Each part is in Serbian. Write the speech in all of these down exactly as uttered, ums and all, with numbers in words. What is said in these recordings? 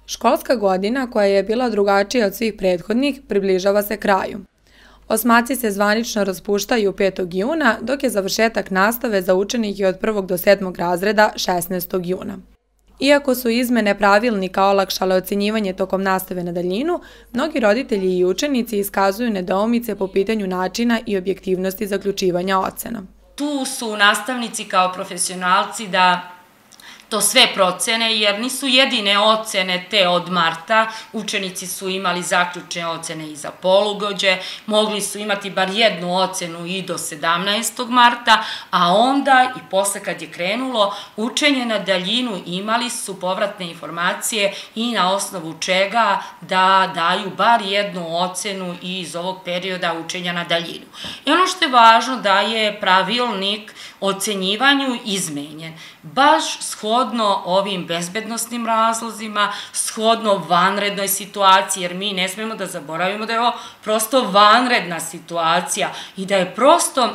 Školska godina, koja je bila drugačija od svih prethodnih, približava se kraju. Osmaci se zvanično raspuštaju petog juna, dok je završetak nastave za učenike od prvog do sedmog razreda šesnaestog juna. Iako su izmene pravilnika olakšale ocenjivanje tokom nastave na daljinu, mnogi roditelji i učenici iskazuju nedoumice po pitanju načina i objektivnosti zaključivanja ocena. Tu su nastavnici kao profesionalci da to sve procene, jer nisu jedine ocene te od marta. Učenici su imali zaključne ocene i za polugođe, mogli su imati bar jednu ocenu i do sedamnaestog marta, a onda i posle kad je krenulo učenje na daljinu imali su povratne informacije i na osnovu čega da daju bar jednu ocenu iz ovog perioda učenja na daljinu. I ono što je važno da je pravilnik o ocenjivanju izmenjen, baš shodno ovim bezbednosnim razlozima, shodno vanrednoj situaciji, jer mi ne smemo da zaboravimo da je ovo prosto vanredna situacija i da je prosto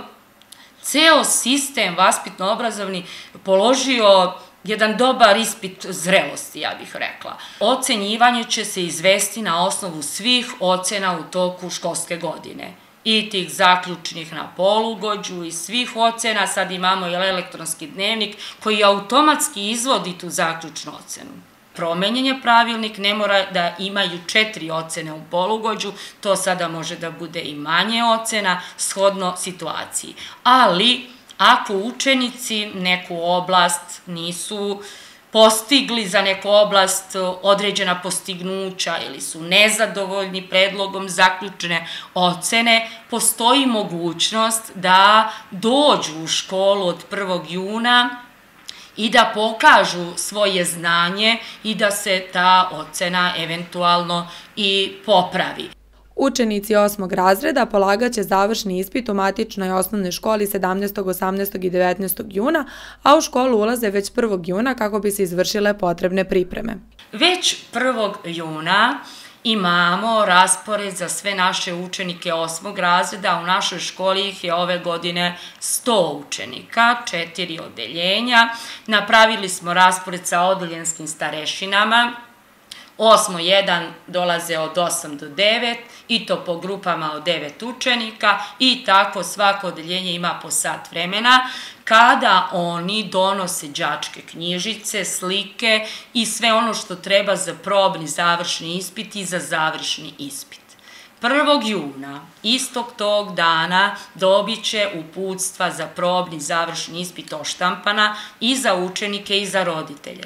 ceo sistem vaspitno-obrazovni položio jedan dobar ispit zrelosti, ja bih rekla. Ocenjivanje će se izvesti na osnovu svih ocena u toku školske godine. I tih zaključnih na polugođu i svih ocena, sad imamo i elektronski dnevnik koji automatski izvodi tu zaključnu ocenu. Promenjen je pravilnik, ne mora da imaju četiri ocene u polugođu, to sada može da bude i manje ocena, shodno situaciji. Ali, ako učenici neku oblast nisu postigli za neku oblast određena postignuća ili su nezadovoljni predlogom zaključne ocene, postoji mogućnost da dođu u školu od prvog juna i da pokažu svoje znanje i da se ta ocena eventualno i popravi. Učenici osmog razreda polagaće završni ispit u matičnoj osnovnoj školi sedamnaestog, osamnaestog i devetnaestog juna, a u školu ulaze već prvog juna kako bi se izvršile potrebne pripreme. Već prvog juna imamo raspored za sve naše učenike osmog razreda. U našoj školi ih je ove godine sto učenika, četiri odeljenja. Napravili smo raspored sa odeljenskim starešinama. Osmo jedan dolaze od osam do devet i to po grupama od devet učenika i tako svako odeljenje ima po sat vremena kada oni donose đačke knjižice, slike i sve ono što treba za probni završni ispit i za završni ispit. prvog juna, istog tog dana, dobit će uputstva za probni završni ispit oštampana i za učenike i za roditelje.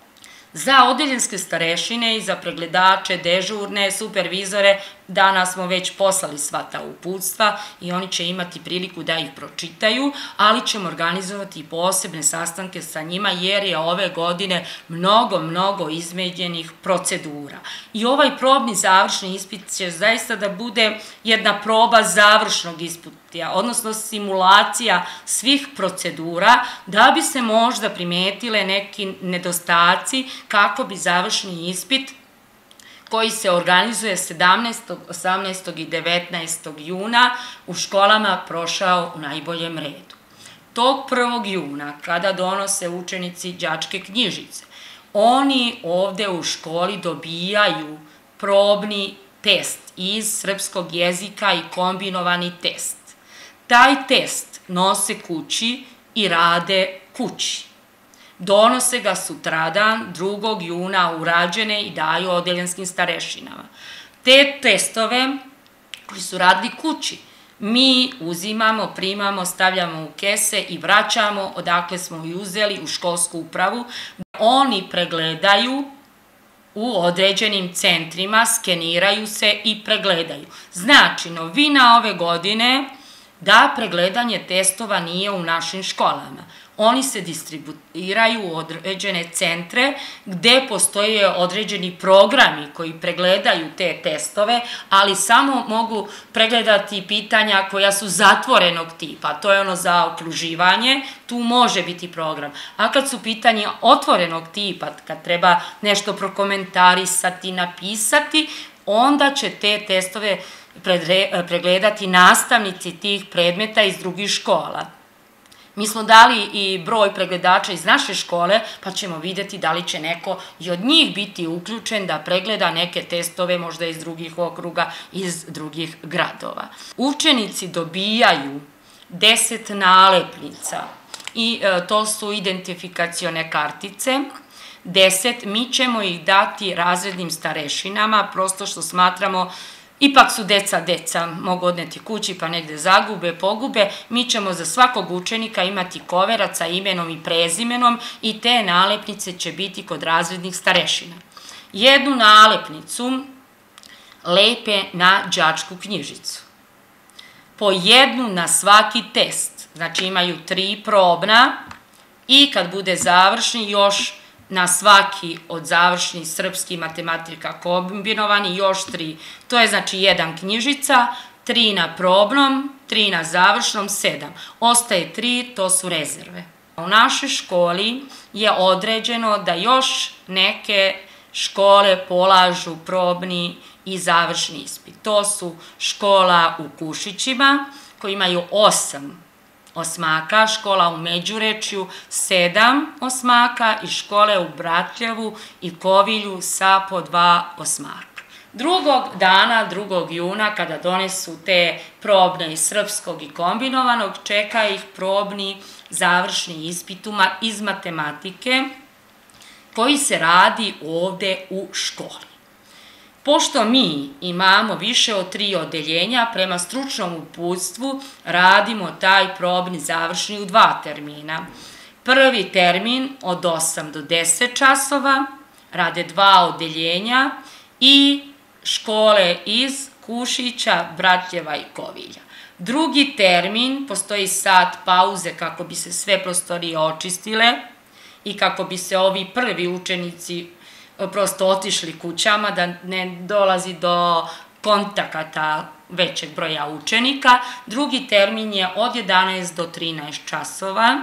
Za odeljenske starešine i za pregledače, dežurne, supervizore, danas smo već poslali sva ta uputstva i oni će imati priliku da ih pročitaju, ali ćemo organizovati i posebne sastanke sa njima jer je ove godine mnogo, mnogo izmenjenih procedura. I ovaj probni završni ispit će zaista da bude jedna proba završnog ispita, odnosno simulacija svih procedura da bi se možda primetile neki nedostaci kako bi završni ispit koji se organizuje sedamnaestog, osamnaestog i devetnaestog juna u školama prošao u najboljem redu. Tog prvog juna, kada donose učenici đačke knjižice, oni ovde u školi dobijaju probni test iz srpskog jezika i kombinovani test. Taj test nose kući i rade kući. Donose ga sutradan, drugog juna, urađene i daju odeljenskim starešinama. Te testove koji su radili kući, mi uzimamo, primamo, stavljamo u kese i vraćamo odakle smo i uzeli u školsku upravu. Oni pregledaju u određenim centrima, skeniraju se i pregledaju. Znači, novina ove godine da pregledanje testova nije u našim školama. Oni se distribuiraju u određene centre gde postoje određeni programi koji pregledaju te testove, ali samo mogu pregledati pitanja koja su zatvorenog tipa. To je ono za okruživanje, tu može biti program. A kad su pitanja otvorenog tipa, kad treba nešto prokomentarisati, napisati, onda će te testove pregledati nastavnici tih predmeta iz drugih škola. Mi smo dali i broj pregledača iz naše škole, pa ćemo videti da li će neko i od njih biti uključen da pregleda neke testove, možda iz drugih okruga, iz drugih gradova. Učenici dobijaju deset nalepnica i e, to su identifikacione kartice. Deset, mi ćemo ih dati razrednim starešinama, prosto što smatramo, ipak su deca deca, mogu odneti kući pa negde zagube, pogube, mi ćemo za svakog učenika imati koverac sa imenom i prezimenom i te nalepnice će biti kod razrednih starešina. Jednu nalepnicu lepe na đačku knjižicu. Po jednu na svaki test, znači imaju tri probna i kad bude završni još na svaki od završnih srpski matematika kombinovani još tri. To je znači jedan knjižica, tri na probnom, tri na završnom, sedam. Ostaje tri, to su rezerve. U našoj školi je određeno da još neke škole polažu probni i završni ispit. To su škola u Kušićima koji imaju osam osmaka, škola u Međurečju sedam osmaka i škole u Bratljevu i Kovilju sa po dva osmaka. Drugog dana, drugog juna, kada donesu te probne iz srpskog i kombinovanog, čeka ih probni završni ispit iz matematike koji se radi ovde u školi. Pošto mi imamo više od tri odeljenja, prema stručnom uputstvu radimo taj probni završni u dva termina. Prvi termin od osam do deset časova, rade dva odeljenja i škole iz Kušića, Bratljeva i Kovilja. Drugi termin, postoji sat pauze kako bi se sve prostorije očistile i kako bi se ovi prvi učenici prosto otišli kućama, da ne dolazi do kontakata većeg broja učenika. Drugi termin je od jedanaest do trinaest časova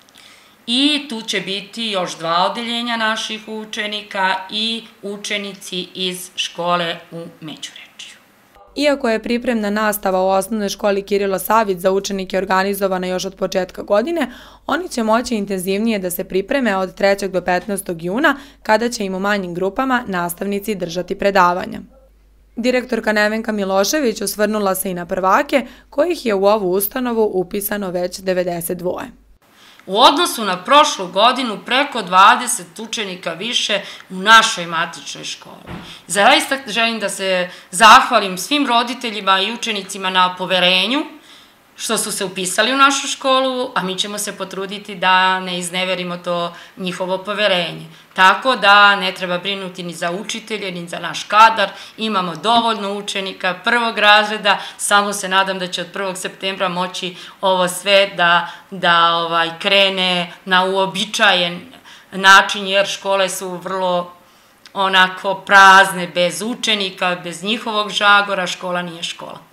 i tu će biti još dva odeljenja naših učenika i učenici iz škole u Međurečju. Iako je pripremna nastava u osnovnoj školi Kirilo Savić za učenike organizovana još od početka godine, oni će moći intenzivnije da se pripreme od trećeg do petnaestog juna, kada će im u manjim grupama nastavnici držati predavanja. Direktorka Nevenka Milošević osvrnula se i na prvake, kojih je u ovu ustanovu upisano već devedeset dva. U odnosu na prošlu godinu preko dvadeset učenika više u našoj matičnoj školi. Zaista želim da se zahvalim svim roditeljima i učenicima na poverenju što su se upisali u našu školu, a mi ćemo se potruditi da ne izneverimo to njihovo poverenje. Tako da ne treba brinuti ni za učitelje, ni za naš kadar, imamo dovoljno učenika prvog razreda, samo se nadam da će od prvog septembra moći ovo sve da, da ovaj, krene na uobičajen način, jer škole su vrlo onako prazne, bez učenika, bez njihovog žagora, škola nije škola.